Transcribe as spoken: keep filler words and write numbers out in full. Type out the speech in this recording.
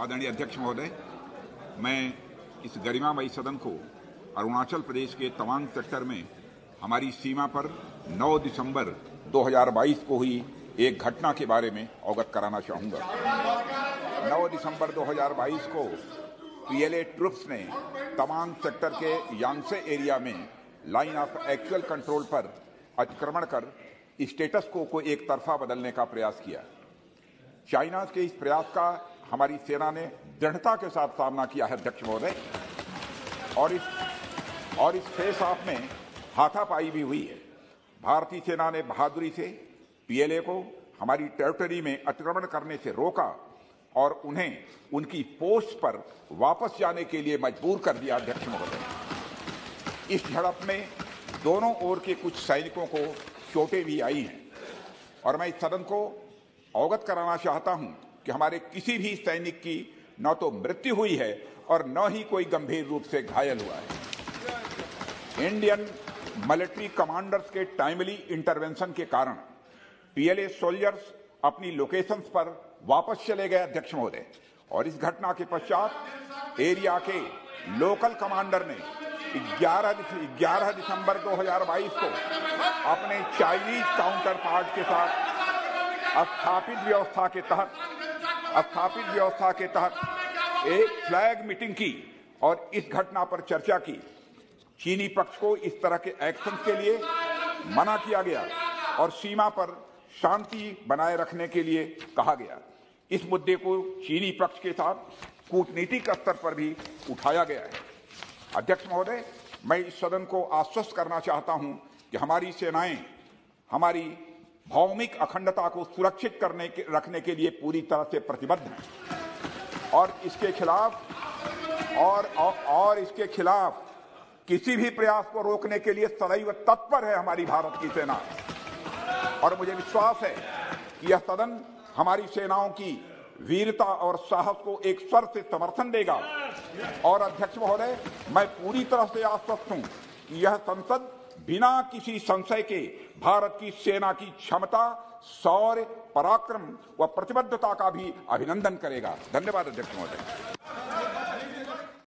आदरणीय अध्यक्ष महोदय, मैं इस गरिमामयी सदन को अरुणाचल प्रदेश के तवांग सेक्टर में हमारी सीमा पर नौ दिसंबर दो हज़ार बाईस को हुई एक घटना के बारे में अवगत कराना चाहूंगा। नौ दिसंबर दो हज़ार बाईस को पीएलए ट्रुप्स ने तवांग सेक्टर के यांगसे एरिया में लाइन ऑफ एक्चुअल कंट्रोल पर अतिक्रमण कर स्टेटस को को एक तरफा बदलने का प्रयास किया। चाइना के इस प्रयास का हमारी सेना ने दृढ़ता के साथ सामना किया है अध्यक्ष महोदय, और इस और इस फेस ऑफ में हाथापाई भी हुई है। भारतीय सेना ने बहादुरी से पीएलए को हमारी टेरिटरी में अतिक्रमण करने से रोका और उन्हें उनकी पोस्ट पर वापस जाने के लिए मजबूर कर दिया अध्यक्ष महोदय। इस झड़प में दोनों ओर के कुछ सैनिकों को चोटें भी आई हैं और मैं इस सदन को अवगत कराना चाहता हूं कि हमारे किसी भी सैनिक की न तो मृत्यु हुई है और न ही कोई गंभीर रूप से घायल हुआ है। इंडियन मिलिट्री कमांडर्स के टाइमली इंटरवेंशन के कारण पीएलए सोल्जर्स अपनी लोकेशंस पर वापस चले गए अध्यक्ष महोदय, और इस घटना के पश्चात एरिया के लोकल कमांडर ने ग्यारह दिसंबर दो हज़ार बाईस को अपने चाइनीज काउंटर पार्ट के साथ स्थापित व्यवस्था के तहत स्थापित व्यवस्था के तहत एक फ्लैग मीटिंग की और इस घटना पर चर्चा की। चीनी पक्ष को इस तरह के एक्शन के लिए मना किया गया और सीमा पर शांति बनाए रखने के लिए कहा गया। इस मुद्दे को चीनी पक्ष के साथ कूटनीतिक स्तर पर भी उठाया गया है। अध्यक्ष महोदय, मैं इस सदन को आश्वस्त करना चाहता हूं कि हमारी सेनाएं हमारी भौमिक अखंडता को सुरक्षित करने के रखने के लिए पूरी तरह से प्रतिबद्ध हैं और इसके खिलाफ और, और और इसके खिलाफ किसी भी प्रयास को रोकने के लिए सदैव तत्पर है हमारी भारत की सेना। और मुझे विश्वास है कि यह सदन हमारी सेनाओं की वीरता और साहस को एक स्वर से समर्थन देगा। और अध्यक्ष महोदय, मैं पूरी तरह से आश्वस्त हूं कि यह संसद बिना किसी संशय के भारत की सेना की क्षमता, शौर्य, पराक्रम व प्रतिबद्धता का भी अभिनंदन करेगा। धन्यवाद अध्यक्ष महोदय।